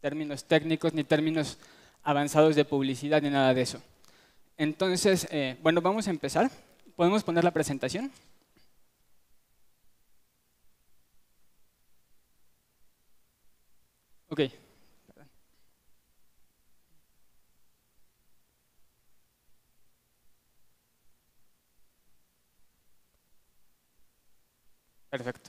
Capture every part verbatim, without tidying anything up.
términos técnicos, ni términos avanzados de publicidad, ni nada de eso. Entonces, eh, bueno, vamos a empezar. ¿Podemos poner la presentación? Ok. Perfecto.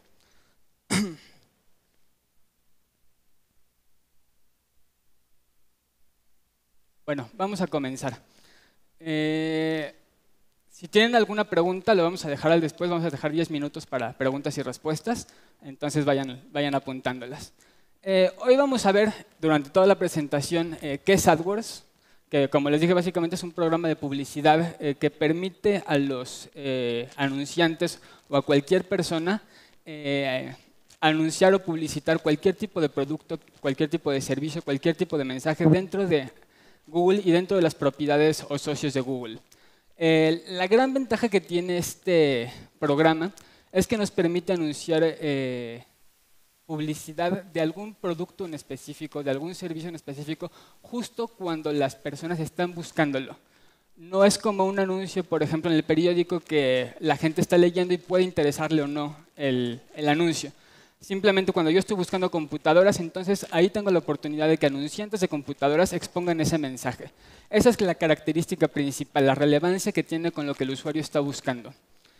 Bueno, vamos a comenzar. Eh, si tienen alguna pregunta, lo vamos a dejar al después, vamos a dejar diez minutos para preguntas y respuestas, entonces vayan, vayan apuntándolas. Eh, hoy vamos a ver durante toda la presentación eh, qué es AdWords, que como les dije básicamente es un programa de publicidad eh, que permite a los eh, anunciantes o a cualquier persona eh, anunciar o publicitar cualquier tipo de producto, cualquier tipo de servicio, cualquier tipo de mensaje dentro de Google y dentro de las propiedades o socios de Google. Eh, la gran ventaja que tiene este programa es que nos permite anunciar eh, publicidad de algún producto en específico, de algún servicio en específico, justo cuando las personas están buscándolo. No es como un anuncio, por ejemplo, en el periódico que la gente está leyendo y puede interesarle o no el, el anuncio. Simplemente cuando yo estoy buscando computadoras, entonces ahí tengo la oportunidad de que anunciantes de computadoras expongan ese mensaje. Esa es la característica principal, la relevancia que tiene con lo que el usuario está buscando.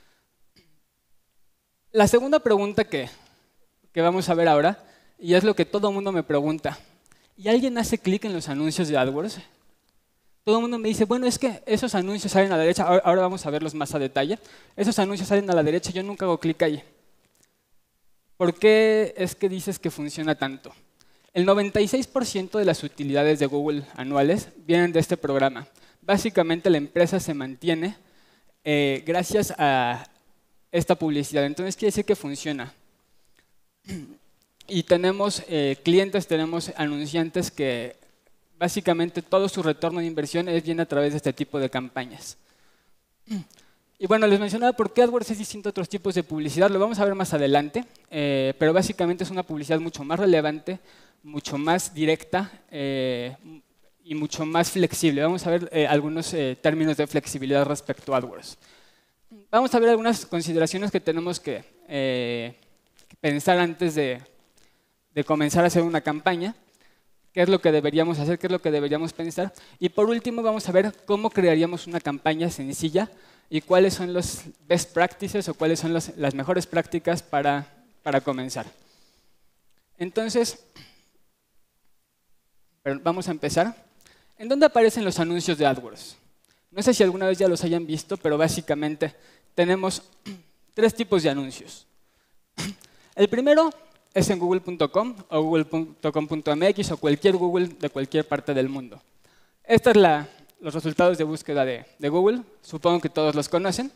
La segunda pregunta que, que vamos a ver ahora, y es lo que todo el mundo me pregunta, ¿y alguien hace clic en los anuncios de AdWords? Todo el mundo me dice, bueno, es que esos anuncios salen a la derecha, ahora vamos a verlos más a detalle, esos anuncios salen a la derecha, yo nunca hago clic ahí. ¿Por qué es que dices que funciona tanto? El noventa y seis por ciento de las utilidades de Google anuales vienen de este programa. Básicamente la empresa se mantiene eh, gracias a esta publicidad. Entonces quiere decir que funciona. Y tenemos eh, clientes, tenemos anunciantes que básicamente todo su retorno de inversión es viene a través de este tipo de campañas. Y bueno, les mencionaba por qué AdWords es distinto a otros tipos de publicidad, lo vamos a ver más adelante, eh, pero básicamente es una publicidad mucho más relevante, mucho más directa eh, y mucho más flexible. Vamos a ver eh, algunos eh, términos de flexibilidad respecto a AdWords. Vamos a ver algunas consideraciones que tenemos que eh, pensar antes de, de comenzar a hacer una campaña. ¿Qué es lo que deberíamos hacer? ¿Qué es lo que deberíamos pensar? Y por último vamos a ver cómo crearíamos una campaña sencilla y cuáles son los best practices o cuáles son los, las mejores prácticas para, para comenzar. Entonces, vamos a empezar. ¿En dónde aparecen los anuncios de AdWords? No sé si alguna vez ya los hayan visto, pero básicamente tenemos tres tipos de anuncios. El primero es en google punto com o google punto com punto m x o cualquier Google de cualquier parte del mundo. Esta es la... los resultados de búsqueda de, de Google, supongo que todos los conocen.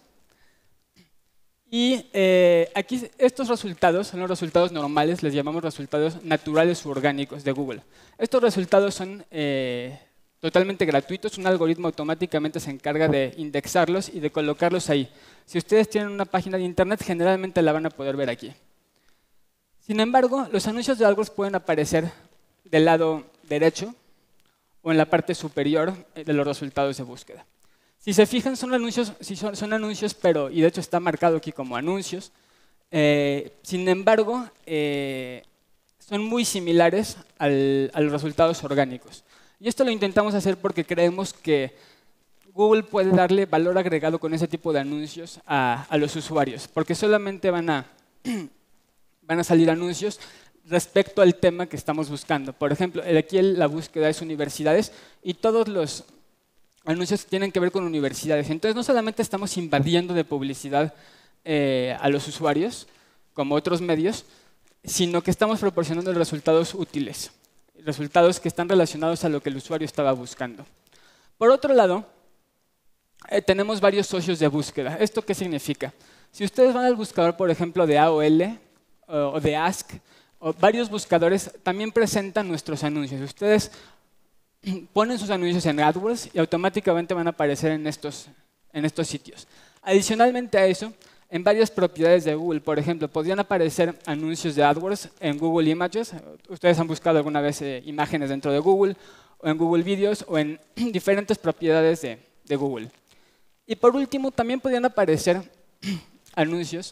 Y eh, aquí estos resultados son los resultados normales, les llamamos resultados naturales u orgánicos de Google. Estos resultados son eh, totalmente gratuitos, un algoritmo automáticamente se encarga de indexarlos y de colocarlos ahí. Si ustedes tienen una página de internet, generalmente la van a poder ver aquí. Sin embargo, los anuncios de AdWords pueden aparecer del lado derecho o en la parte superior de los resultados de búsqueda. Si se fijan, son anuncios, si son, son anuncios, pero, y de hecho está marcado aquí como anuncios, eh, sin embargo, eh, son muy similares al, a los resultados orgánicos. Y esto lo intentamos hacer porque creemos que Google puede darle valor agregado con ese tipo de anuncios a, a los usuarios, porque solamente van a, van a salir anuncios respecto al tema que estamos buscando. Por ejemplo, aquí la búsqueda es universidades y todos los anuncios tienen que ver con universidades. Entonces, no solamente estamos invadiendo de publicidad eh, a los usuarios, como otros medios, sino que estamos proporcionando resultados útiles, resultados que están relacionados a lo que el usuario estaba buscando. Por otro lado, eh, tenemos varios socios de búsqueda. ¿Esto qué significa? Si ustedes van al buscador, por ejemplo, de A O L o, o de Ask, o varios buscadores también presentan nuestros anuncios. Ustedes ponen sus anuncios en AdWords y automáticamente van a aparecer en estos, en estos sitios. Adicionalmente a eso, en varias propiedades de Google. Por ejemplo, podrían aparecer anuncios de AdWords en Google Images. Ustedes han buscado alguna vez eh, imágenes dentro de Google, o en Google Videos, o en diferentes propiedades de, de Google. Y por último, también podrían aparecer anuncios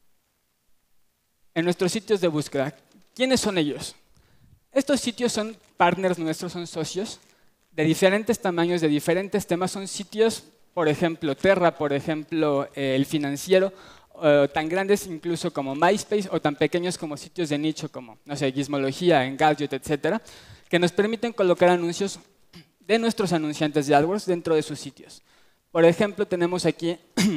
en nuestros sitios de búsqueda. ¿Quiénes son ellos? Estos sitios son partners nuestros, son socios de diferentes tamaños, de diferentes temas. Son sitios, por ejemplo, Terra, por ejemplo, eh, El Financiero, eh, tan grandes incluso como MySpace, o tan pequeños como sitios de nicho como, no sé, Gizmología, Engadget, etcétera, que nos permiten colocar anuncios de nuestros anunciantes de AdWords dentro de sus sitios. Por ejemplo, tenemos aquí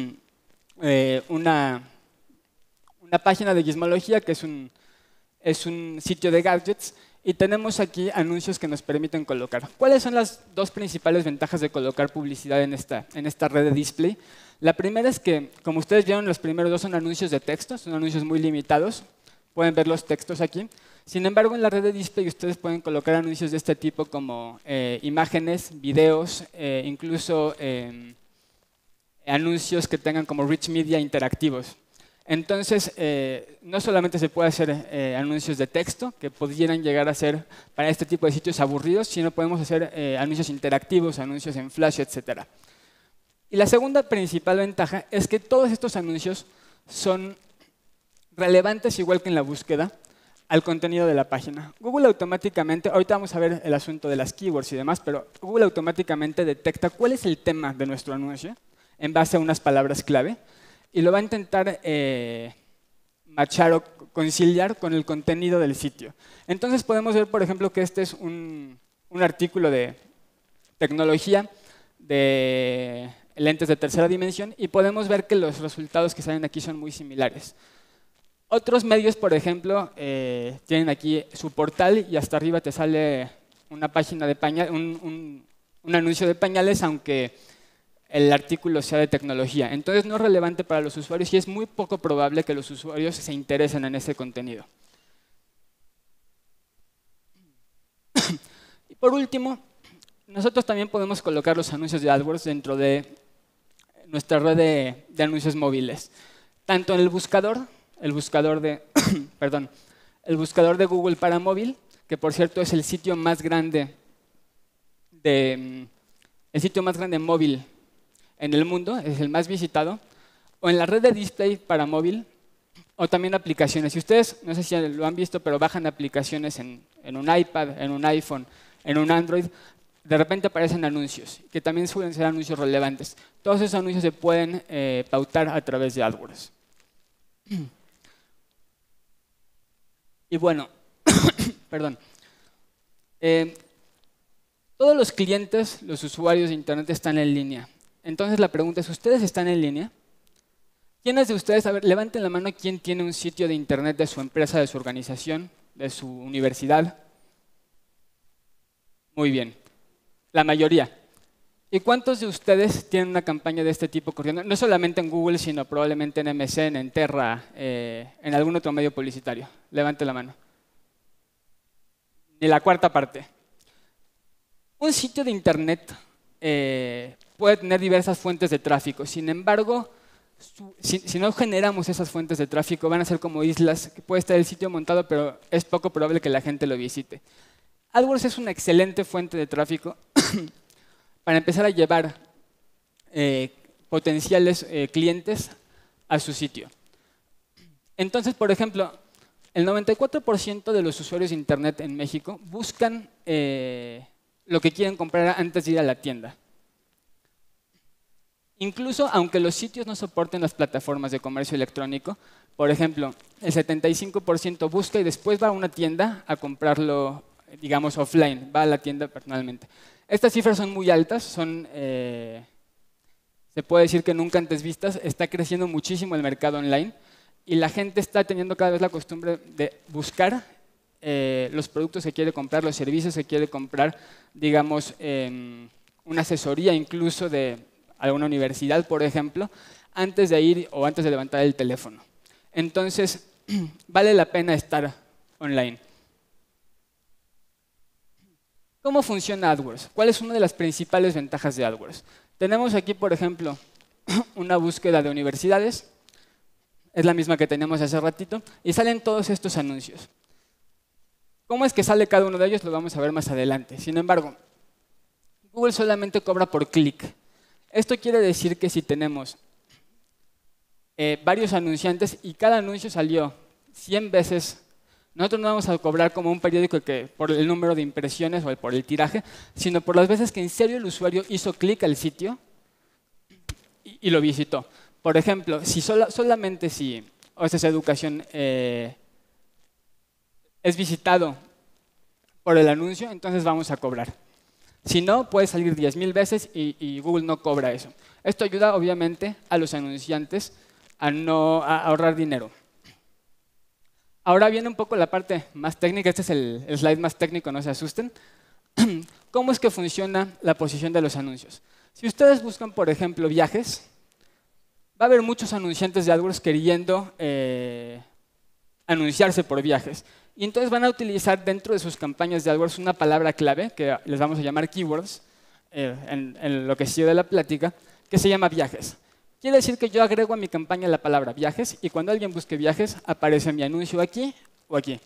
eh, una, una página de Gizmología, que es un, es un sitio de gadgets, y tenemos aquí anuncios que nos permiten colocar. ¿Cuáles son las dos principales ventajas de colocar publicidad en esta, en esta red de display? La primera es que, como ustedes vieron, los primeros dos son anuncios de texto, son anuncios muy limitados. Pueden ver los textos aquí. Sin embargo, en la red de display ustedes pueden colocar anuncios de este tipo como eh, imágenes, videos, eh, incluso eh, anuncios que tengan como rich media interactivos. Entonces, eh, no solamente se puede hacer eh, anuncios de texto, que pudieran llegar a ser para este tipo de sitios aburridos, sino podemos hacer eh, anuncios interactivos, anuncios en flash, etcétera. Y la segunda principal ventaja es que todos estos anuncios son relevantes, igual que en la búsqueda, al contenido de la página. Google automáticamente, ahorita vamos a ver el asunto de las keywords y demás, pero Google automáticamente detecta cuál es el tema de nuestro anuncio en base a unas palabras clave, y lo va a intentar eh, machar o conciliar con el contenido del sitio. Entonces podemos ver, por ejemplo, que este es un, un artículo de tecnología de lentes de tercera dimensión, y podemos ver que los resultados que salen aquí son muy similares. Otros medios, por ejemplo, eh, tienen aquí su portal y hasta arriba te sale una página de pañales, un, un, un anuncio de pañales, aunque el artículo sea de tecnología. Entonces no es relevante para los usuarios y es muy poco probable que los usuarios se interesen en ese contenido. Y por último, nosotros también podemos colocar los anuncios de AdWords dentro de nuestra red de, de anuncios móviles. Tanto en el buscador, el buscador de, perdón, el buscador de Google para móvil, que por cierto es el sitio más grande de, el sitio más grande móvil en el mundo, es el más visitado, o en la red de display para móvil, o también aplicaciones. Si ustedes, no sé si lo han visto, pero bajan aplicaciones en, en un iPad, en un iPhone, en un Android, de repente aparecen anuncios, que también suelen ser anuncios relevantes. Todos esos anuncios se pueden eh, pautar a través de AdWords. Y bueno, perdón. Eh, todos los clientes, los usuarios de Internet están en línea. Entonces la pregunta es, ¿ustedes están en línea? ¿Quiénes de ustedes, a ver, levanten la mano, quién tiene un sitio de Internet de su empresa, de su organización, de su universidad? Muy bien, la mayoría. ¿Y cuántos de ustedes tienen una campaña de este tipo corriendo? No solamente en Google, sino probablemente en M S N, en Terra, eh, en algún otro medio publicitario. Levante la mano. Ni la cuarta parte. Un sitio de Internet eh, puede tener diversas fuentes de tráfico. Sin embargo, su, si, si no generamos esas fuentes de tráfico, van a ser como islas, que puede estar el sitio montado, pero es poco probable que la gente lo visite. AdWords es una excelente fuente de tráfico para empezar a llevar eh, potenciales eh, clientes a su sitio. Entonces, por ejemplo, el noventa y cuatro por ciento de los usuarios de Internet en México buscan eh, lo que quieren comprar antes de ir a la tienda. Incluso aunque los sitios no soporten las plataformas de comercio electrónico, por ejemplo, el setenta y cinco por ciento busca y después va a una tienda a comprarlo, digamos, offline, va a la tienda personalmente. Estas cifras son muy altas, son, eh, se puede decir que nunca antes vistas. Está creciendo muchísimo el mercado online y la gente está teniendo cada vez la costumbre de buscar eh, los productos que quiere comprar, los servicios que quiere comprar, digamos, eh, una asesoría incluso de alguna universidad, por ejemplo, antes de ir o antes de levantar el teléfono. Entonces, vale la pena estar online. ¿Cómo funciona AdWords? ¿Cuál es una de las principales ventajas de AdWords? Tenemos aquí, por ejemplo, una búsqueda de universidades. es la misma que teníamos hace ratito, y salen todos estos anuncios. ¿Cómo es que sale cada uno de ellos? Lo vamos a ver más adelante. Sin embargo, Google solamente cobra por clic. Esto quiere decir que si tenemos eh, varios anunciantes y cada anuncio salió cien veces, nosotros no vamos a cobrar como un periódico que por el número de impresiones o por el tiraje, sino por las veces que en serio el usuario hizo clic al sitio y, y lo visitó. Por ejemplo, si sola, solamente si O S S Educación eh, es visitado por el anuncio, entonces vamos a cobrar. Si no, puede salir diez mil veces y, y Google no cobra eso. Esto ayuda, obviamente, a los anunciantes a no a ahorrar dinero. Ahora viene un poco la parte más técnica. Este es el, el slide más técnico, no se asusten. ¿Cómo es que funciona la posición de los anuncios? Si ustedes buscan, por ejemplo, viajes, va a haber muchos anunciantes de AdWords queriendo eh, anunciarse por viajes. Y entonces van a utilizar dentro de sus campañas de AdWords una palabra clave, que les vamos a llamar keywords, eh, en, en lo que sigue de la plática, que se llama viajes. Quiere decir que yo agrego a mi campaña la palabra viajes y cuando alguien busque viajes, aparece mi anuncio aquí o aquí.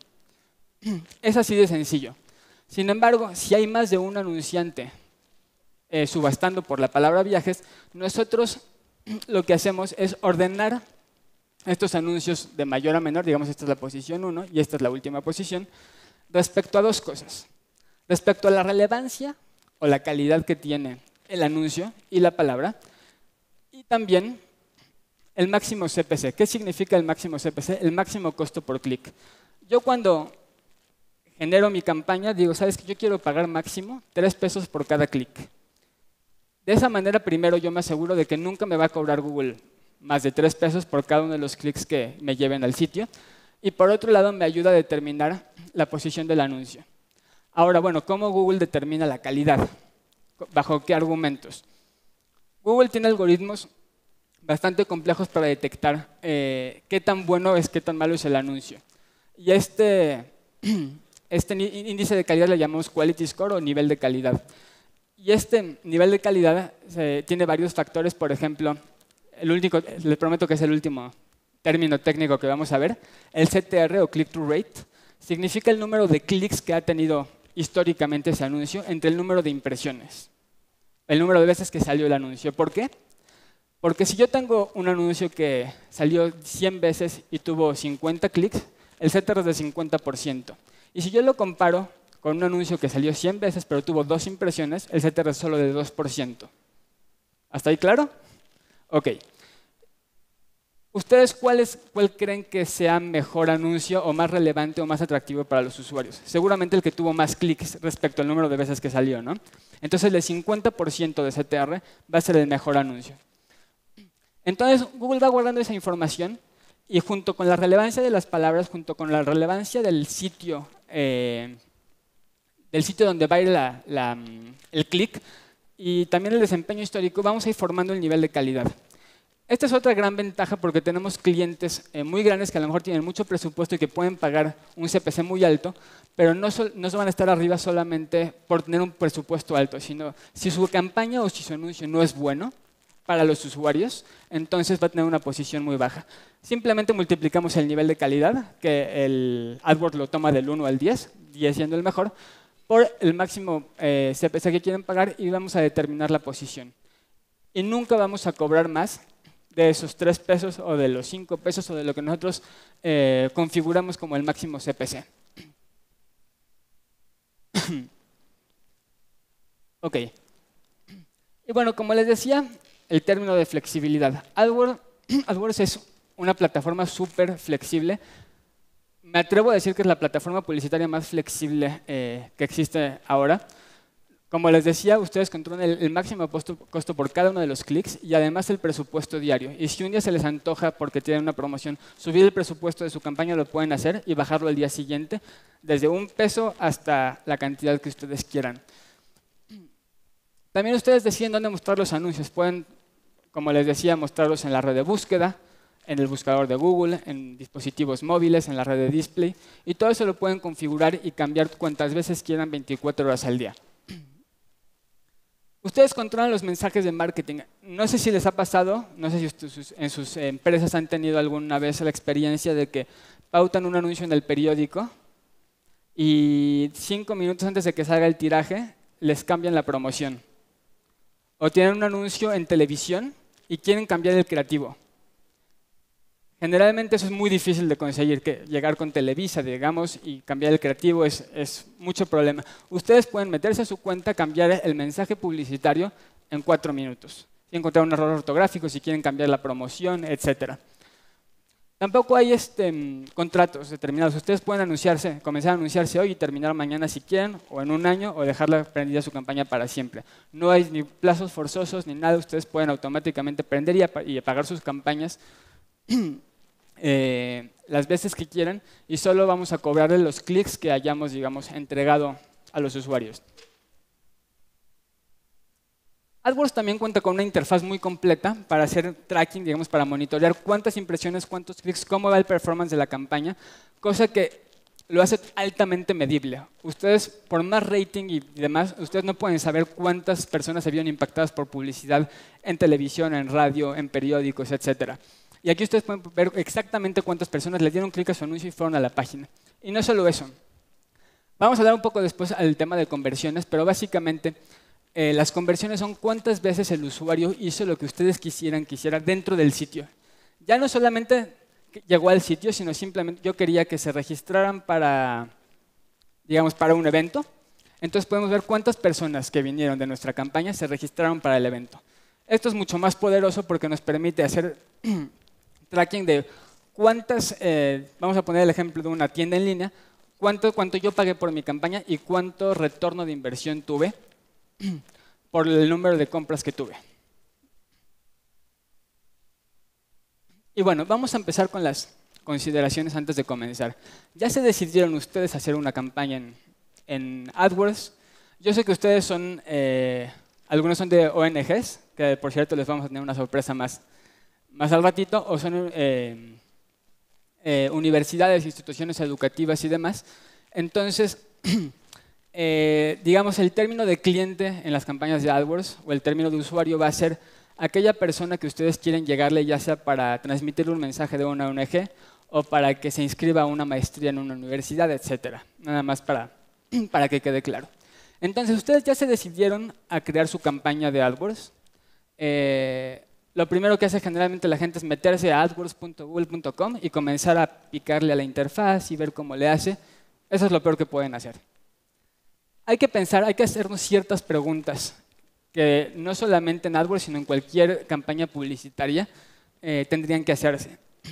Es así de sencillo. Sin embargo, si hay más de un anunciante eh, subastando por la palabra viajes, nosotros lo que hacemos es ordenar estos anuncios de mayor a menor, digamos esta es la posición uno y esta es la última posición, respecto a dos cosas. Respecto a la relevancia o la calidad que tiene el anuncio y la palabra, y también el máximo C P C. ¿Qué significa el máximo C P C? El máximo costo por clic. Yo cuando genero mi campaña digo, ¿sabes qué? Yo quiero pagar máximo tres pesos por cada clic. De esa manera, primero yo me aseguro de que nunca me va a cobrar Google más de tres pesos por cada uno de los clics que me lleven al sitio. Y por otro lado, me ayuda a determinar la posición del anuncio. Ahora, bueno, ¿cómo Google determina la calidad? ¿Bajo qué argumentos? Google tiene algoritmos bastante complejos para detectar eh, qué tan bueno es, qué tan malo es el anuncio. Y este, este índice de calidad le llamamos Quality Score o nivel de calidad. Y este nivel de calidad eh, tiene varios factores, por ejemplo, el único, les prometo que es el último término técnico que vamos a ver, el C T R o Click-Through Rate, significa el número de clics que ha tenido históricamente ese anuncio entre el número de impresiones, el número de veces que salió el anuncio. ¿Por qué? Porque si yo tengo un anuncio que salió cien veces y tuvo cincuenta clics, el C T R es de cincuenta por ciento. Y si yo lo comparo con un anuncio que salió cien veces pero tuvo dos impresiones, el C T R es solo de dos por ciento. ¿Hasta ahí claro? Ok. ¿Ustedes cuál, es, cuál creen que sea mejor anuncio o más relevante o más atractivo para los usuarios? Seguramente el que tuvo más clics respecto al número de veces que salió, ¿no? Entonces el de cincuenta por ciento de C T R va a ser el mejor anuncio. Entonces Google va guardando esa información y junto con la relevancia de las palabras, junto con la relevancia del sitio, eh, del sitio donde va a ir la, la, el clic y también el desempeño histórico, vamos a ir formando el nivel de calidad. Esta es otra gran ventaja porque tenemos clientes eh, muy grandes que a lo mejor tienen mucho presupuesto y que pueden pagar un C P C muy alto, pero no, so, no se van a estar arriba solamente por tener un presupuesto alto, sino si su campaña o si su anuncio no es bueno para los usuarios, entonces va a tener una posición muy baja. Simplemente multiplicamos el nivel de calidad, que el AdWords lo toma del uno al diez, diez siendo el mejor, por el máximo eh, C P C que quieren pagar y vamos a determinar la posición. Y nunca vamos a cobrar más de esos tres pesos o de los cinco pesos o de lo que nosotros eh, configuramos como el máximo C P C. Ok. Y bueno, como les decía, el término de flexibilidad. AdWords, AdWords es una plataforma súper flexible. Me atrevo a decir que es la plataforma publicitaria más flexible eh, que existe ahora. Como les decía, ustedes controlan el, el máximo costo, costo por cada uno de los clics y además el presupuesto diario. Y si un día se les antoja porque tienen una promoción, subir el presupuesto de su campaña lo pueden hacer y bajarlo al día siguiente, desde un peso hasta la cantidad que ustedes quieran. También ustedes deciden dónde mostrar los anuncios. Pueden, como les decía, mostrarlos en la red de búsqueda, en el buscador de Google, en dispositivos móviles, en la red de display. Y todo eso lo pueden configurar y cambiar cuantas veces quieran, veinticuatro horas al día. Ustedes controlan los mensajes de marketing. No sé si les ha pasado, no sé si en sus empresas han tenido alguna vez la experiencia de que pautan un anuncio en el periódico y cinco minutos antes de que salga el tiraje les cambian la promoción. O tienen un anuncio en televisión y quieren cambiar el creativo. Generalmente eso es muy difícil de conseguir, que llegar con Televisa, digamos, y cambiar el creativo es, es mucho problema. Ustedes pueden meterse a su cuenta, cambiar el mensaje publicitario en cuatro minutos. Y encontrar un error ortográfico, si quieren cambiar la promoción, etcétera. Tampoco hay este, contratos determinados. Ustedes pueden anunciarse, comenzar a anunciarse hoy y terminar mañana si quieren, o en un año, o dejarla prendida su campaña para siempre. No hay ni plazos forzosos ni nada. Ustedes pueden automáticamente prender y, ap y apagar sus campañas Eh, las veces que quieran y solo vamos a cobrarle los clics que hayamos, digamos, entregado a los usuarios. AdWords también cuenta con una interfaz muy completa para hacer tracking, digamos, para monitorear cuántas impresiones, cuántos clics, cómo va el performance de la campaña, cosa que lo hace altamente medible. Ustedes, por más rating y demás, ustedes no pueden saber cuántas personas se vieron impactadas por publicidad en televisión, en radio, en periódicos, etcétera. Y aquí ustedes pueden ver exactamente cuántas personas le dieron clic a su anuncio y fueron a la página. Y no solo eso. Vamos a hablar un poco después del tema de conversiones, pero básicamente eh, las conversiones son cuántas veces el usuario hizo lo que ustedes quisieran que hiciera dentro del sitio. Ya no solamente llegó al sitio, sino simplemente yo quería que se registraran para, digamos, para un evento. Entonces podemos ver cuántas personas que vinieron de nuestra campaña se registraron para el evento. Esto es mucho más poderoso porque nos permite hacer tracking de cuántas, eh, vamos a poner el ejemplo de una tienda en línea, cuánto, cuánto yo pagué por mi campaña y cuánto retorno de inversión tuve por el número de compras que tuve. Y bueno, vamos a empezar con las consideraciones antes de comenzar. Ya se decidieron ustedes hacer una campaña en, en AdWords. Yo sé que ustedes son, eh, algunos son de O N Ges, que por cierto les vamos a tener una sorpresa más más al ratito, o son eh, eh, universidades, instituciones educativas y demás. Entonces, eh, digamos, el término de cliente en las campañas de AdWords o el término de usuario va a ser aquella persona que ustedes quieren llegarle, ya sea para transmitirle un mensaje de una O N Ge o para que se inscriba a una maestría en una universidad, etcétera. Nada más para, para que quede claro. Entonces, ustedes ya se decidieron a crear su campaña de AdWords. Eh, Lo primero que hace generalmente la gente es meterse a adwords punto google punto com y comenzar a picarle a la interfaz y ver cómo le hace. Eso es lo peor que pueden hacer. Hay que pensar, hay que hacernos ciertas preguntas que no solamente en AdWords, sino en cualquier campaña publicitaria eh, tendrían que hacerse.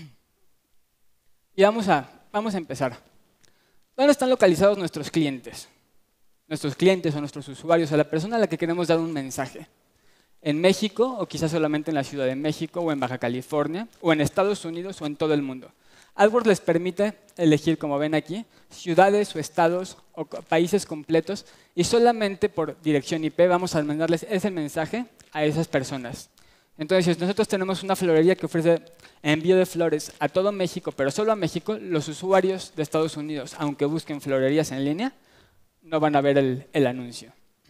Y vamos a, vamos a empezar. ¿Dónde están localizados nuestros clientes? Nuestros clientes o nuestros usuarios, a la persona a la que queremos dar un mensaje. En México, o quizás solamente en la Ciudad de México, o en Baja California, o en Estados Unidos, o en todo el mundo. AdWords les permite elegir, como ven aquí, ciudades o estados o países completos, y solamente por dirección I P vamos a mandarles ese mensaje a esas personas. Entonces, si nosotros tenemos una florería que ofrece envío de flores a todo México, pero solo a México, los usuarios de Estados Unidos, aunque busquen florerías en línea, no van a ver el, el anuncio.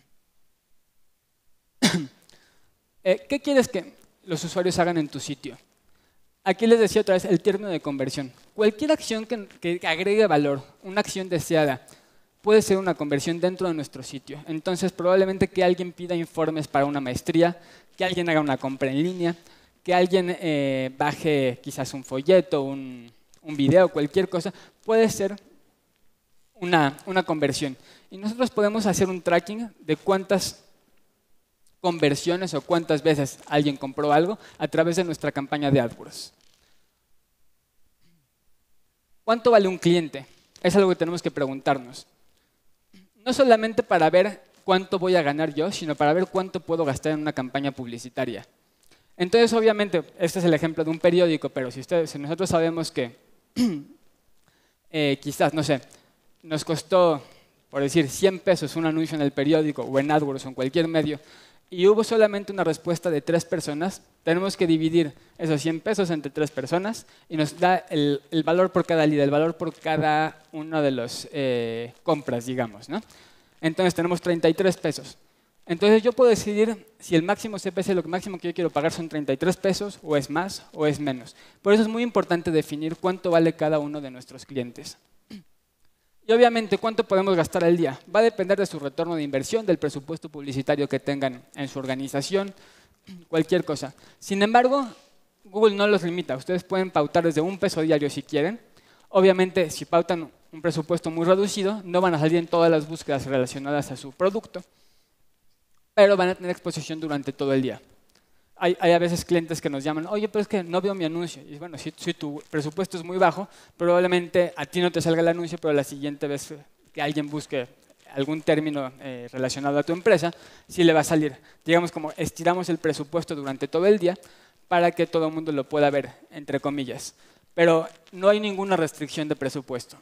¿Qué quieres que los usuarios hagan en tu sitio? Aquí les decía otra vez el término de conversión. Cualquier acción que, que agregue valor, una acción deseada, puede ser una conversión dentro de nuestro sitio. Entonces, probablemente que alguien pida informes para una maestría, que alguien haga una compra en línea, que alguien eh, baje quizás un folleto, un, un video, cualquier cosa, puede ser una, una conversión. Y nosotros podemos hacer un tracking de cuántas conversiones o cuántas veces alguien compró algo a través de nuestra campaña de AdWords. ¿Cuánto vale un cliente? Es algo que tenemos que preguntarnos. No solamente para ver cuánto voy a ganar yo, sino para ver cuánto puedo gastar en una campaña publicitaria. Entonces, obviamente, este es el ejemplo de un periódico, pero si, ustedes, si nosotros sabemos que eh, quizás, no sé, nos costó, por decir, cien pesos un anuncio en el periódico o en AdWords o en cualquier medio, y hubo solamente una respuesta de tres personas, tenemos que dividir esos cien pesos entre tres personas y nos da el, el valor por cada lead, el valor por cada una de las eh, compras, digamos, ¿no? Entonces tenemos treinta y tres pesos. Entonces yo puedo decidir si el máximo C P C, lo máximo que yo quiero pagar son treinta y tres pesos, o es más, o es menos. Por eso es muy importante definir cuánto vale cada uno de nuestros clientes. Y obviamente, ¿cuánto podemos gastar al día? Va a depender de su retorno de inversión, del presupuesto publicitario que tengan en su organización, cualquier cosa. Sin embargo, Google no los limita. Ustedes pueden pautar desde un peso diario si quieren. Obviamente, si pautan un presupuesto muy reducido, no van a salir en todas las búsquedas relacionadas a su producto, pero van a tener exposición durante todo el día. Hay, hay a veces clientes que nos llaman, oye, pero es que no veo mi anuncio. Y bueno, si, si tu presupuesto es muy bajo, probablemente a ti no te salga el anuncio, pero la siguiente vez que alguien busque algún término eh, relacionado a tu empresa, sí le va a salir. Digamos, como estiramos el presupuesto durante todo el día para que todo el mundo lo pueda ver, entre comillas. Pero no hay ninguna restricción de presupuesto.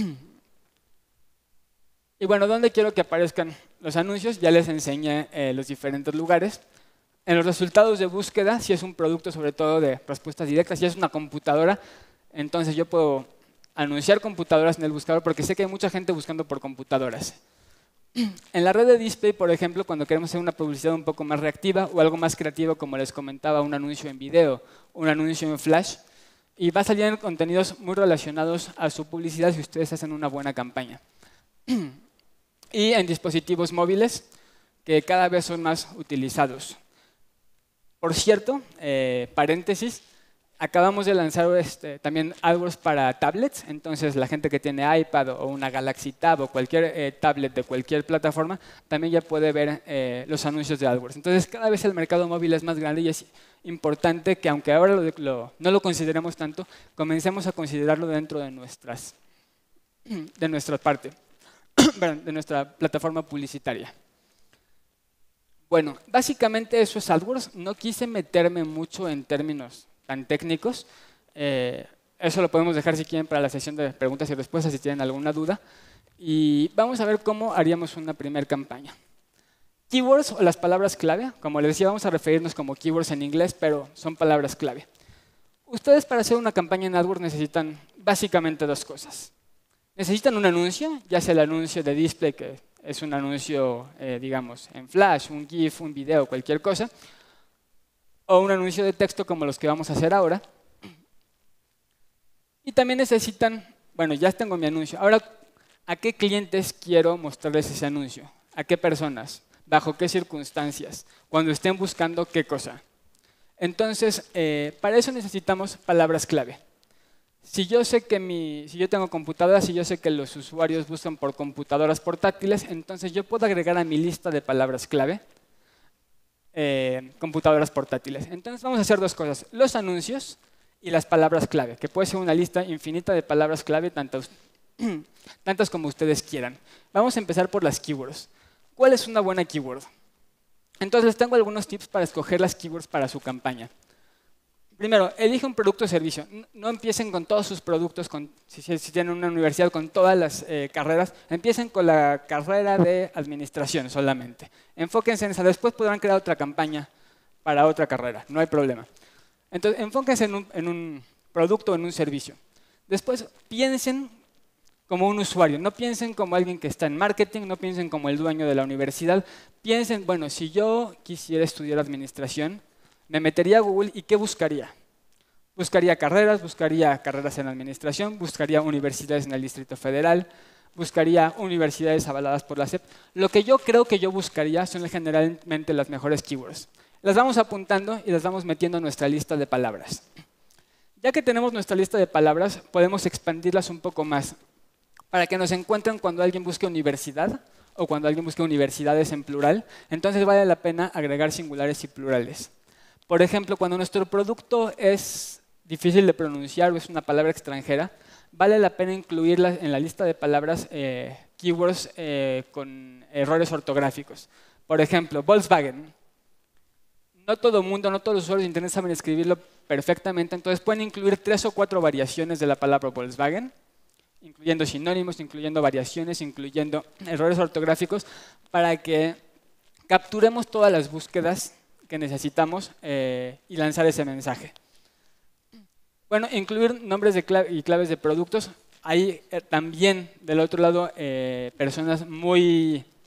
Y bueno, ¿dónde quiero que aparezcan los anuncios? Ya les enseñé eh, los diferentes lugares. En los resultados de búsqueda, si es un producto sobre todo de respuestas directas, si es una computadora, entonces yo puedo anunciar computadoras en el buscador porque sé que hay mucha gente buscando por computadoras. En la red de display, por ejemplo, cuando queremos hacer una publicidad un poco más reactiva o algo más creativo, como les comentaba, un anuncio en video, un anuncio en flash, y va a salir en contenidos muy relacionados a su publicidad si ustedes hacen una buena campaña. Y en dispositivos móviles, que cada vez son más utilizados. Por cierto, eh, paréntesis, acabamos de lanzar este, también AdWords para tablets, entonces la gente que tiene iPad o una Galaxy Tab o cualquier eh, tablet de cualquier plataforma, también ya puede ver eh, los anuncios de AdWords. Entonces cada vez el mercado móvil es más grande y es importante que, aunque ahora lo, lo, no lo consideremos tanto, comencemos a considerarlo dentro de, nuestras, de nuestra parte. de nuestra plataforma publicitaria. Bueno, básicamente eso es AdWords. No quise meterme mucho en términos tan técnicos. Eh, eso lo podemos dejar si quieren para la sesión de preguntas y respuestas si tienen alguna duda. Y vamos a ver cómo haríamos una primera campaña. Keywords o las palabras clave. Como les decía, vamos a referirnos como keywords en inglés, pero son palabras clave. Ustedes para hacer una campaña en AdWords necesitan básicamente dos cosas. Necesitan un anuncio, ya sea el anuncio de display, que es un anuncio, eh, digamos, en flash, un GIF, un video, cualquier cosa, o un anuncio de texto como los que vamos a hacer ahora. Y también necesitan, bueno, ya tengo mi anuncio. Ahora, ¿a qué clientes quiero mostrarles ese anuncio? ¿A qué personas? ¿Bajo qué circunstancias? Cuando estén buscando qué cosa. Entonces, eh, para eso necesitamos palabras clave. Si yo sé que mi, si yo tengo computadoras y yo sé que los usuarios buscan por computadoras portátiles, entonces yo puedo agregar a mi lista de palabras clave eh, computadoras portátiles. Entonces vamos a hacer dos cosas, los anuncios y las palabras clave, que puede ser una lista infinita de palabras clave, tantas, tantas como ustedes quieran. Vamos a empezar por las keywords. ¿Cuál es una buena keyword? Entonces les tengo algunos tips para escoger las keywords para su campaña. Primero, elige un producto o servicio. No empiecen con todos sus productos, con, si, si tienen una universidad con todas las eh, carreras, empiecen con la carrera de administración solamente. Enfóquense en esa, después podrán crear otra campaña para otra carrera, no hay problema. Entonces, enfóquense en un, en un producto o en un servicio. Después, piensen como un usuario, no piensen como alguien que está en marketing, no piensen como el dueño de la universidad. Piensen, bueno, si yo quisiera estudiar administración, me metería a Google y ¿qué buscaría? Buscaría carreras, buscaría carreras en administración, buscaría universidades en el Distrito Federal, buscaría universidades avaladas por la S E P. Lo que yo creo que yo buscaría son generalmente las mejores keywords. Las vamos apuntando y las vamos metiendo en nuestra lista de palabras. Ya que tenemos nuestra lista de palabras, podemos expandirlas un poco más para que nos encuentren cuando alguien busque universidad o cuando alguien busque universidades en plural. Entonces vale la pena agregar singulares y plurales. Por ejemplo, cuando nuestro producto es difícil de pronunciar o es una palabra extranjera, vale la pena incluirla en la lista de palabras eh, keywords eh, con errores ortográficos. Por ejemplo, Volkswagen. No todo el mundo, no todos los usuarios de Internet saben escribirlo perfectamente, entonces pueden incluir tres o cuatro variaciones de la palabra Volkswagen, incluyendo sinónimos, incluyendo variaciones, incluyendo errores ortográficos, para que capturemos todas las búsquedas que necesitamos eh, y lanzar ese mensaje. Bueno, incluir nombres de clave y claves de productos. Hay eh, también, del otro lado, eh, personas muy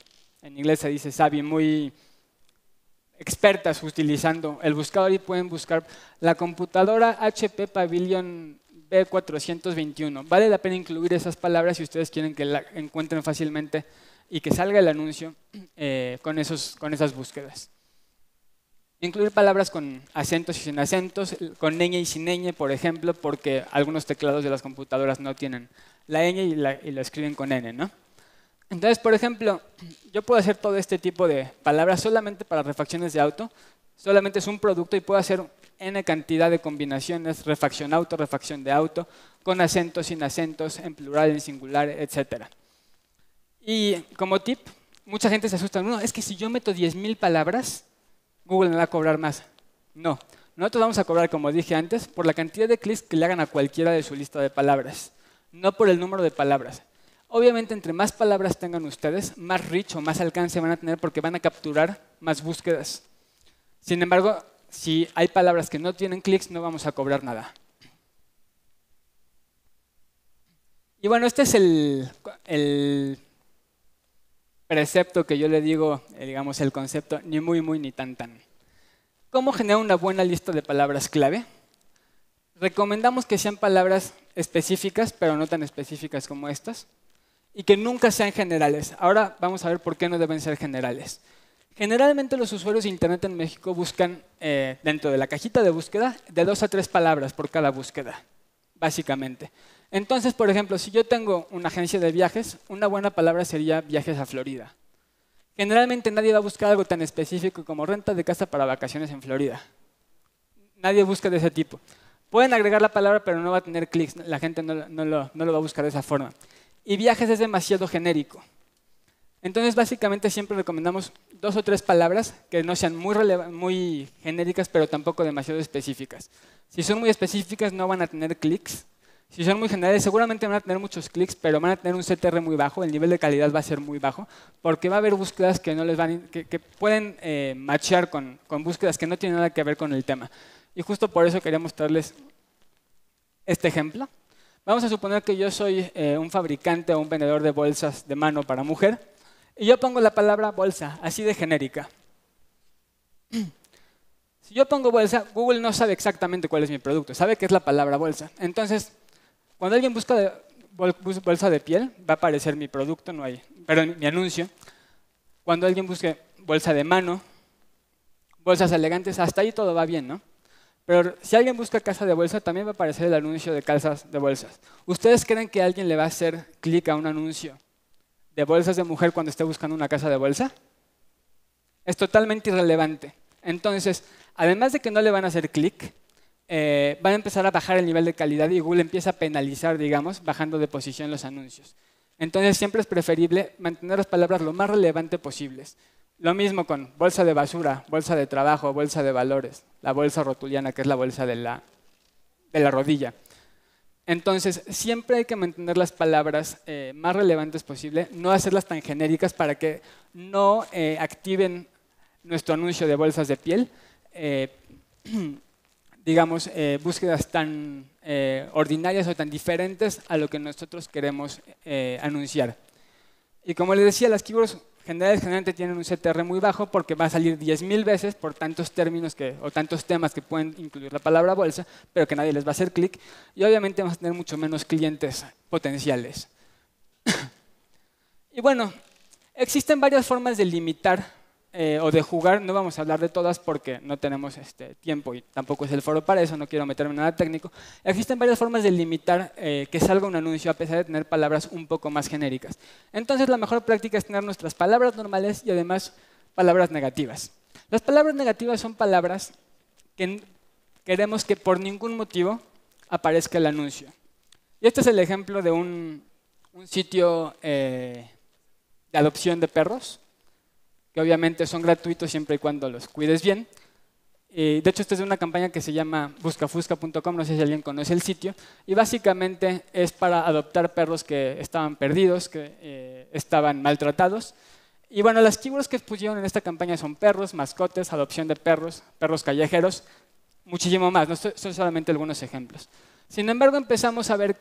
en inglés se dice savvy, muy expertas utilizando el buscador y pueden buscar la computadora H P Pavilion B cuatrocientos veintiuno. Vale la pena incluir esas palabras si ustedes quieren que la encuentren fácilmente y que salga el anuncio eh, con, esos, con esas búsquedas. Incluir palabras con acentos y sin acentos, con ñ y sin ñ, por ejemplo, porque algunos teclados de las computadoras no tienen la ñ y, la, y lo escriben con n, ¿no? Entonces, por ejemplo, yo puedo hacer todo este tipo de palabras solamente para refacciones de auto. Solamente es un producto y puedo hacer n cantidad de combinaciones, refacción auto, refacción de auto, con acentos, sin acentos, en plural, en singular, etcétera. Y como tip, mucha gente se asusta. No, es que si yo meto diez mil palabras, Google me va a cobrar más. No, nosotros vamos a cobrar, como dije antes, por la cantidad de clics que le hagan a cualquiera de su lista de palabras, no por el número de palabras. Obviamente, entre más palabras tengan ustedes, más reach o más alcance van a tener porque van a capturar más búsquedas. Sin embargo, si hay palabras que no tienen clics, no vamos a cobrar nada. Y bueno, este es el, el precepto que yo le digo, eh, digamos, el concepto, ni muy, muy, ni tan, tan. ¿Cómo generar una buena lista de palabras clave? Recomendamos que sean palabras específicas, pero no tan específicas como estas, y que nunca sean generales. Ahora vamos a ver por qué no deben ser generales. Generalmente los usuarios de Internet en México buscan eh, dentro de la cajita de búsqueda de dos a tres palabras por cada búsqueda, básicamente. Entonces, por ejemplo, si yo tengo una agencia de viajes, una buena palabra sería viajes a Florida. Generalmente nadie va a buscar algo tan específico como renta de casa para vacaciones en Florida. Nadie busca de ese tipo. Pueden agregar la palabra, pero no va a tener clics. La gente no, no, lo, no lo va a buscar de esa forma. Y viajes es demasiado genérico. Entonces, básicamente, siempre recomendamos dos o tres palabras que no sean muy, muy genéricas, pero tampoco demasiado específicas. Si son muy específicas, no van a tener clics. Si son muy generales, seguramente van a tener muchos clics, pero van a tener un C T R muy bajo, el nivel de calidad va a ser muy bajo, porque va a haber búsquedas que, no les van, que, que pueden eh, matchear con, con búsquedas que no tienen nada que ver con el tema. Y justo por eso quería mostrarles este ejemplo. Vamos a suponer que yo soy eh, un fabricante o un vendedor de bolsas de mano para mujer, y yo pongo la palabra bolsa, así de genérica. Si yo pongo bolsa, Google no sabe exactamente cuál es mi producto, sabe que es la palabra bolsa. Entonces, cuando alguien busca de, bolsa de piel, va a aparecer mi producto, no hay, perdón, mi anuncio. Cuando alguien busque bolsa de mano, bolsas elegantes, hasta ahí todo va bien, ¿no? Pero si alguien busca casa de bolsa, también va a aparecer el anuncio de casas de bolsas. ¿Ustedes creen que alguien le va a hacer clic a un anuncio de bolsas de mujer cuando esté buscando una casa de bolsa? Es totalmente irrelevante. Entonces, además de que no le van a hacer clic, eh, van a empezar a bajar el nivel de calidad y Google empieza a penalizar, digamos, bajando de posición los anuncios. Entonces, siempre es preferible mantener las palabras lo más relevante posibles. Lo mismo con bolsa de basura, bolsa de trabajo, bolsa de valores, la bolsa rotuliana, que es la bolsa de la, de la rodilla. Entonces, siempre hay que mantener las palabras eh, más relevantes posible, no hacerlas tan genéricas para que no eh, activen nuestro anuncio de bolsas de piel, eh, digamos, eh, búsquedas tan eh, ordinarias o tan diferentes a lo que nosotros queremos eh, anunciar. Y como les decía, las keywords generales generalmente tienen un C T R muy bajo porque va a salir diez mil veces por tantos términos que, o tantos temas que pueden incluir la palabra bolsa, pero que nadie les va a hacer clic. Y obviamente vamos a tener mucho menos clientes potenciales. Y bueno, existen varias formas de limitar eh, o de jugar. No vamos a hablar de todas porque no tenemos este, tiempo y tampoco es el foro para eso, no quiero meterme en nada técnico. Existen varias formas de limitar eh, que salga un anuncio a pesar de tener palabras un poco más genéricas. Entonces, la mejor práctica es tener nuestras palabras normales y además palabras negativas. Las palabras negativas son palabras que queremos que por ningún motivo aparezca el anuncio. Y este es el ejemplo de un, un sitio eh, de adopción de perros, que obviamente son gratuitos siempre y cuando los cuides bien. Y de hecho, esta es una campaña que se llama buscafusca punto com, no sé si alguien conoce el sitio, y básicamente es para adoptar perros que estaban perdidos, que eh, estaban maltratados. Y bueno, las keywords que pusieron en esta campaña son perros, mascotas, adopción de perros, perros callejeros, muchísimo más, no son solamente algunos ejemplos. Sin embargo, empezamos a ver que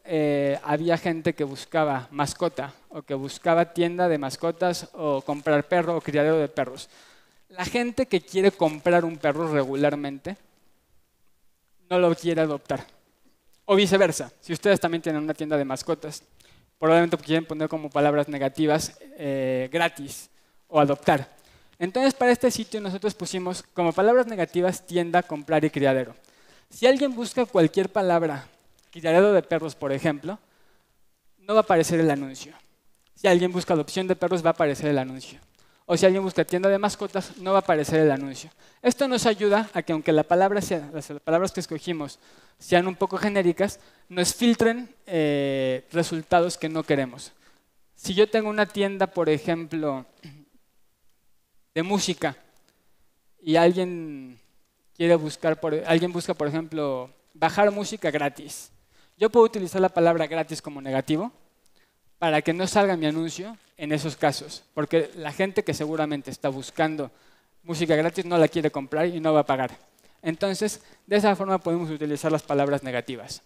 eh, había gente que buscaba mascota o que buscaba tienda de mascotas o comprar perro o criadero de perros. La gente que quiere comprar un perro regularmente no lo quiere adoptar. O viceversa, si ustedes también tienen una tienda de mascotas, probablemente quieren poner como palabras negativas eh, gratis o adoptar. Entonces, para este sitio nosotros pusimos como palabras negativas tienda, comprar y criadero. Si alguien busca cualquier palabra, criadero de perros, por ejemplo, no va a aparecer el anuncio. Si alguien busca adopción de perros, va a aparecer el anuncio. O si alguien busca tienda de mascotas, no va a aparecer el anuncio. Esto nos ayuda a que aunque la palabra sea, las palabras que escogimos sean un poco genéricas, nos filtren eh, resultados que no queremos. Si yo tengo una tienda, por ejemplo, de música y alguien quiere buscar, por, alguien busca, por ejemplo, bajar música gratis, yo puedo utilizar la palabra gratis como negativo para que no salga mi anuncio en esos casos, porque la gente que seguramente está buscando música gratis no la quiere comprar y no va a pagar. Entonces, de esa forma podemos utilizar las palabras negativas.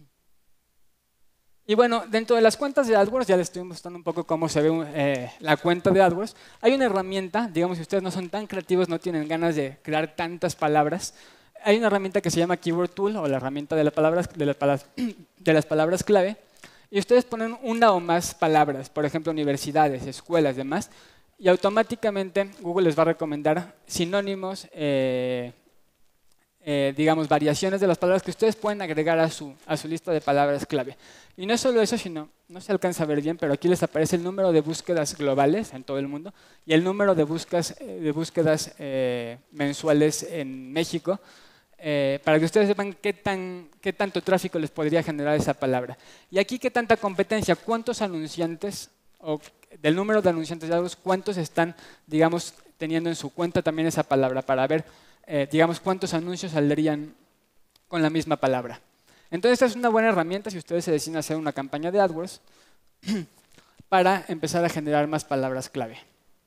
Y bueno, dentro de las cuentas de AdWords, ya les estoy mostrando un poco cómo se ve eh, la cuenta de AdWords, hay una herramienta, digamos, si ustedes no son tan creativos, no tienen ganas de crear tantas palabras, hay una herramienta que se llama Keyword Tool, o la herramienta de, la palabras, de, las, palabras, de las palabras clave, y ustedes ponen una o más palabras, por ejemplo, universidades, escuelas, demás, y automáticamente Google les va a recomendar sinónimos, eh, eh, digamos, variaciones de las palabras que ustedes pueden agregar a su, a su lista de palabras clave. Y no es solo eso, sino, no se alcanza a ver bien, pero aquí les aparece el número de búsquedas globales en todo el mundo y el número de, buscas, de búsquedas eh, mensuales en México, eh, para que ustedes sepan qué, tan, qué tanto tráfico les podría generar esa palabra. Y aquí qué tanta competencia, cuántos anunciantes, o del número de anunciantes de AdWords, cuántos están, digamos, teniendo en su cuenta también esa palabra, para ver, eh, digamos, cuántos anuncios saldrían con la misma palabra. Entonces, esta es una buena herramienta si ustedes se deciden hacer una campaña de AdWords para empezar a generar más palabras clave.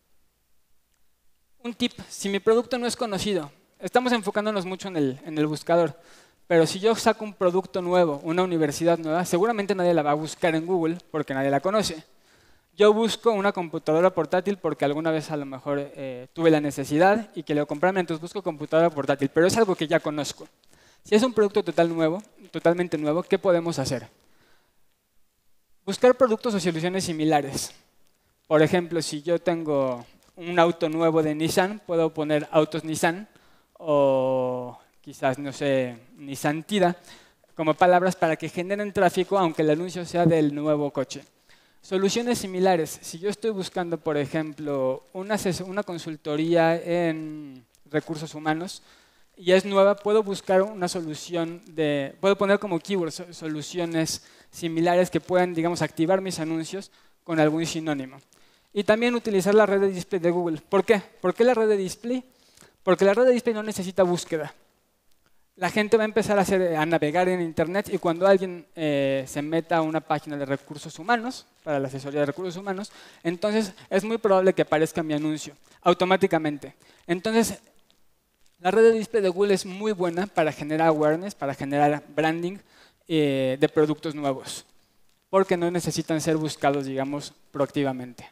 Un tip, si mi producto no es conocido, estamos enfocándonos mucho en el, en el buscador, pero si yo saco un producto nuevo, una universidad nueva, seguramente nadie la va a buscar en Google porque nadie la conoce. Yo busco una computadora portátil porque alguna vez a lo mejor eh, tuve la necesidad y que lo compraron, entonces busco computadora portátil, pero es algo que ya conozco. Si es un producto total nuevo, totalmente nuevo, ¿qué podemos hacer? Buscar productos o soluciones similares. Por ejemplo, si yo tengo un auto nuevo de Nissan, puedo poner autos Nissan o quizás, no sé, Nissan Tida, como palabras para que generen tráfico, aunque el anuncio sea del nuevo coche. Soluciones similares. Si yo estoy buscando, por ejemplo, una, una consultoría en recursos humanos y es nueva, puedo buscar una solución de, puedo poner como keywords soluciones similares que puedan, digamos, activar mis anuncios con algún sinónimo. Y también utilizar la red de display de Google. ¿Por qué? ¿Por qué la red de display? Porque la red de display no necesita búsqueda. La gente va a empezar a, hacer, a navegar en Internet y cuando alguien eh, se meta a una página de recursos humanos, para la asesoría de recursos humanos, entonces es muy probable que aparezca mi anuncio automáticamente. Entonces, la red de display de Google es muy buena para generar awareness, para generar branding eh, de productos nuevos, porque no necesitan ser buscados, digamos, proactivamente.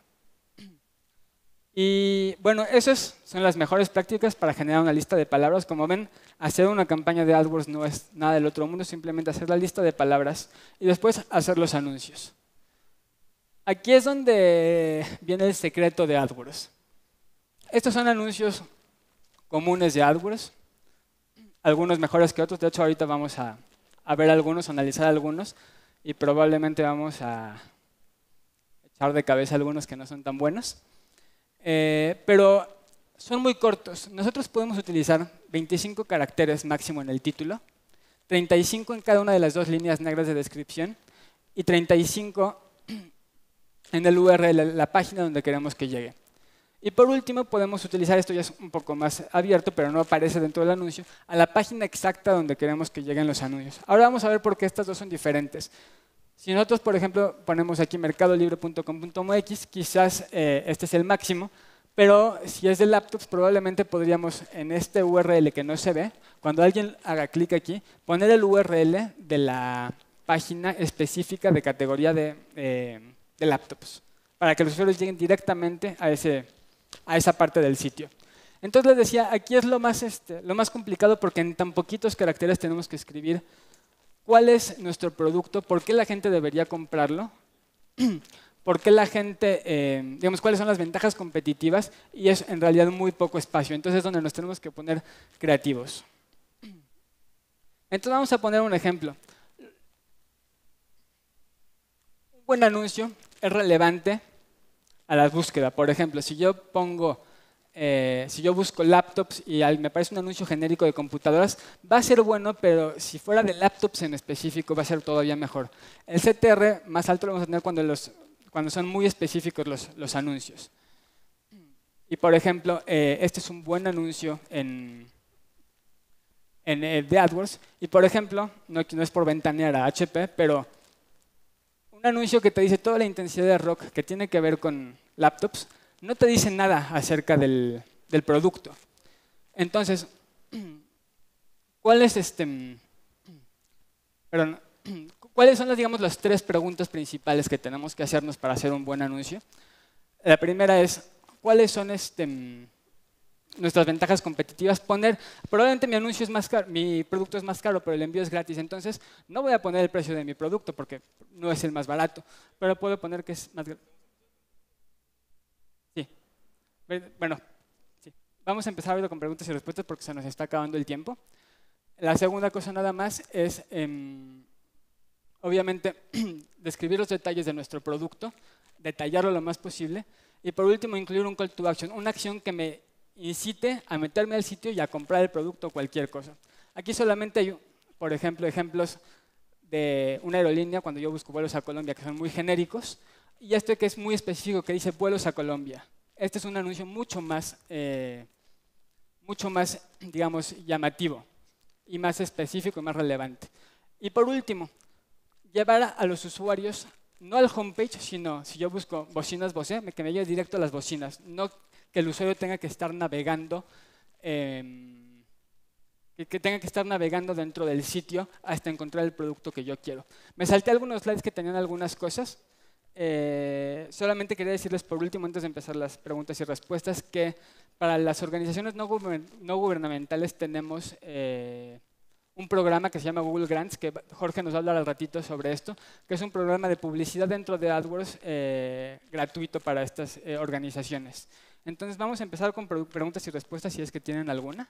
Y bueno, esas son las mejores prácticas para generar una lista de palabras. Como ven, hacer una campaña de AdWords no es nada del otro mundo, simplemente hacer la lista de palabras y después hacer los anuncios. Aquí es donde viene el secreto de AdWords. Estos son anuncios comunes de AdWords, algunos mejores que otros. De hecho, ahorita vamos a, a ver algunos, a analizar algunos y probablemente vamos a echar de cabeza algunos que no son tan buenos. Eh, pero son muy cortos. Nosotros podemos utilizar veinticinco caracteres máximo en el título, treinta y cinco en cada una de las dos líneas negras de descripción y treinta y cinco en el U R L, la página donde queremos que llegue. Y por último podemos utilizar, esto ya es un poco más abierto, pero no aparece dentro del anuncio, a la página exacta donde queremos que lleguen los anuncios. Ahora vamos a ver por qué estas dos son diferentes. Si nosotros, por ejemplo, ponemos aquí mercado libre punto com punto m x, quizás eh, este es el máximo, pero si es de laptops, probablemente podríamos en este U R L que no se ve, cuando alguien haga clic aquí, poner el U R L de la página específica de categoría de, eh, de laptops, para que los usuarios lleguen directamente a, ese, a esa parte del sitio. Entonces les decía, aquí es lo más, este, lo más complicado porque en tan poquitos caracteres tenemos que escribir cuál es nuestro producto, por qué la gente debería comprarlo, por qué la gente, eh, digamos, cuáles son las ventajas competitivas, y es en realidad muy poco espacio. Entonces es donde nos tenemos que poner creativos. Entonces vamos a poner un ejemplo. Un buen anuncio es relevante a la búsqueda. Por ejemplo, si yo pongo, eh, si yo busco laptops y me aparece un anuncio genérico de computadoras, va a ser bueno, pero si fuera de laptops en específico va a ser todavía mejor. El C T R más alto lo vamos a tener cuando, los, cuando son muy específicos los, los anuncios. Y por ejemplo, eh, este es un buen anuncio en, en eh, de AdWords. Y por ejemplo, no, no es por ventanear a H P, pero un anuncio que te dice toda la intensidad de rock que tiene que ver con laptops, no te dice nada acerca del, del producto. Entonces, ¿cuál es este, perdón, ¿cuáles son las, digamos, las tres preguntas principales que tenemos que hacernos para hacer un buen anuncio? La primera es, ¿cuáles son este, nuestras ventajas competitivas? Poner, probablemente mi anuncio es más caro, mi producto es más caro, pero el envío es gratis. Entonces, no voy a poner el precio de mi producto porque no es el más barato, pero puedo poner que es más gratis. Sí. Bueno, sí. Vamos a empezar ahora con preguntas y respuestas porque se nos está acabando el tiempo. La segunda cosa nada más es, eh, obviamente, describir los detalles de nuestro producto, detallarlo lo más posible. Y por último, incluir un call to action, una acción que me incite a meterme al sitio y a comprar el producto o cualquier cosa. Aquí solamente hay, por ejemplo, ejemplos de una aerolínea cuando yo busco vuelos a Colombia que son muy genéricos, y este que es muy específico que dice vuelos a Colombia. Este es un anuncio mucho más, eh, mucho más, digamos, llamativo y más específico y más relevante. Y por último, llevar a los usuarios no al homepage, sino si yo busco bocinas Bose, que me lleve directo a las bocinas, no que el usuario tenga que estar navegando, eh, que, que tenga que estar navegando dentro del sitio hasta encontrar el producto que yo quiero. Me salté algunos slides que tenían algunas cosas. Eh, solamente quería decirles por último, antes de empezar las preguntas y respuestas, que para las organizaciones no, gubern no gubernamentales tenemos eh, un programa que se llama Google Grants, que Jorge nos va a hablar al ratito sobre esto, que es un programa de publicidad dentro de AdWords eh, gratuito para estas eh, organizaciones. Entonces vamos a empezar con preguntas y respuestas si es que tienen alguna.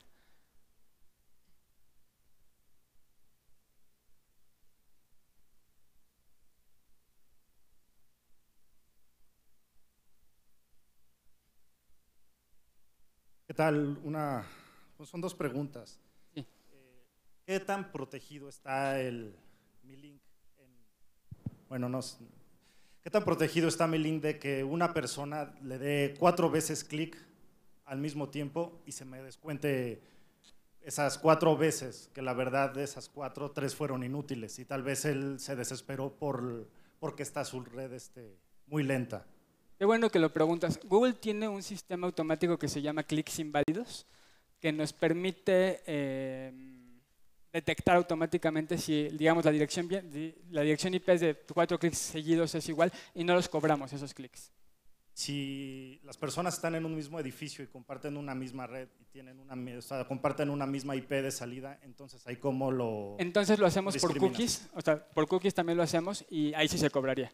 ¿Qué tal? Una, pues son dos preguntas. Sí. Eh, ¿Qué tan protegido está el, mi link? En, bueno, no sé. ¿Qué tan protegido está mi link de que una persona le dé cuatro veces clic al mismo tiempo y se me descuente esas cuatro veces, que la verdad de esas cuatro, tres fueron inútiles y tal vez él se desesperó por, porque está su red este, muy lenta? Qué bueno que lo preguntas. Google tiene un sistema automático que se llama clics inválidos, que nos permite eh, detectar automáticamente si, digamos, la dirección, la dirección I P de cuatro clics seguidos es igual y no los cobramos esos clics. Si las personas están en un mismo edificio y comparten una misma red y tienen una, o sea, comparten una misma I P de salida, entonces ahí cómo lo Entonces lo hacemos por cookies, o sea, por cookies también lo hacemos y ahí sí se cobraría.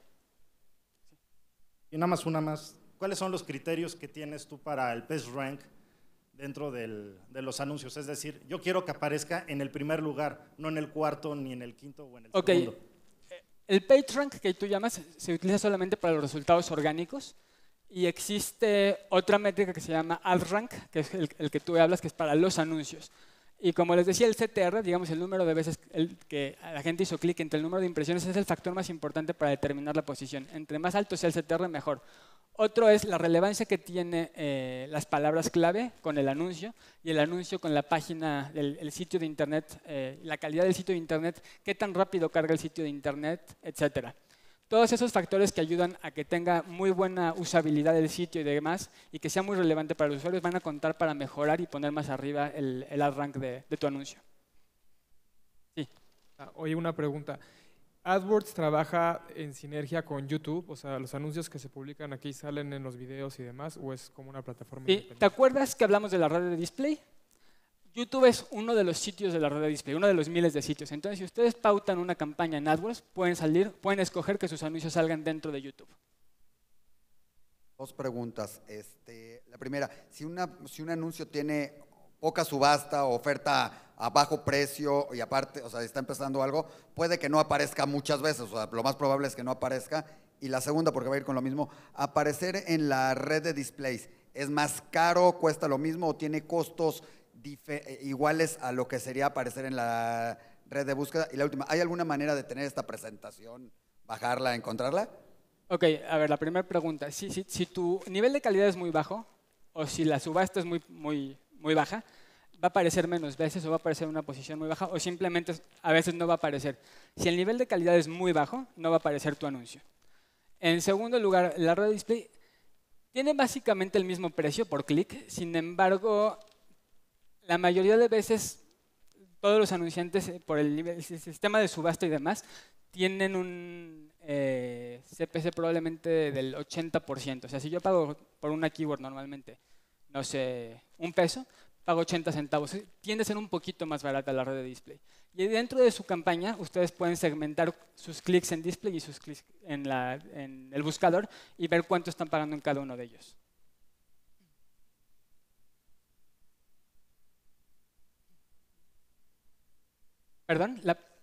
Y nada más una más, ¿cuáles son los criterios que tienes tú para el PageRank dentro del, de los anuncios? Es decir, yo quiero que aparezca en el primer lugar, no en el cuarto, ni en el quinto o en el okay. segundo. El PageRank que tú llamas se utiliza solamente para los resultados orgánicos y existe otra métrica que se llama AdRank, que es el, el que tú hablas, que es para los anuncios. Y como les decía, el C T R, digamos el número de veces el que la gente hizo clic entre el número de impresiones, es el factor más importante para determinar la posición. Entre más alto sea el C T R, mejor. Otro es la relevancia que tiene eh, las palabras clave con el anuncio y el anuncio con la página, el, el sitio de internet, eh, la calidad del sitio de internet, qué tan rápido carga el sitio de internet, etcétera. Todos esos factores que ayudan a que tenga muy buena usabilidad el sitio y demás y que sea muy relevante para los usuarios van a contar para mejorar y poner más arriba el, el AdRank de, de tu anuncio. Sí. Oye, una pregunta. AdWords trabaja en sinergia con YouTube, o sea, los anuncios que se publican aquí salen en los videos y demás, o es como una plataforma Sí, independiente. ¿te acuerdas que hablamos de la red de display? YouTube es uno de los sitios de la red de display, uno de los miles de sitios. Entonces, si ustedes pautan una campaña en AdWords, pueden salir, pueden escoger que sus anuncios salgan dentro de YouTube. Dos preguntas. Este, la primera, si, una, si un anuncio tiene poca subasta o oferta a bajo precio y aparte, o sea, está empezando algo, puede que no aparezca muchas veces, o sea, lo más probable es que no aparezca. Y la segunda, porque va a ir con lo mismo, aparecer en la red de displays, ¿es más caro, cuesta lo mismo o tiene costos iguales a lo que sería aparecer en la red de búsqueda? Y la última, ¿hay alguna manera de tener esta presentación, bajarla, encontrarla? Ok, a ver, la primera pregunta. Si, si, si tu nivel de calidad es muy bajo, o si la subasta es muy, muy, muy baja, va a aparecer menos veces o va a aparecer en una posición muy baja o simplemente a veces no va a aparecer. Si el nivel de calidad es muy bajo, no va a aparecer tu anuncio. En segundo lugar, la red de display tiene básicamente el mismo precio por clic, sin embargo, la mayoría de veces todos los anunciantes por el, nivel, el sistema de subasta y demás tienen un eh, C P C probablemente del ochenta por ciento. O sea, si yo pago por una keyword normalmente, no sé, un peso, pago ochenta centavos. Tiende a ser un poquito más barata la red de display. Y dentro de su campaña, ustedes pueden segmentar sus clics en display y sus clics en, la, en el buscador y ver cuánto están pagando en cada uno de ellos. ¿Perdón? La,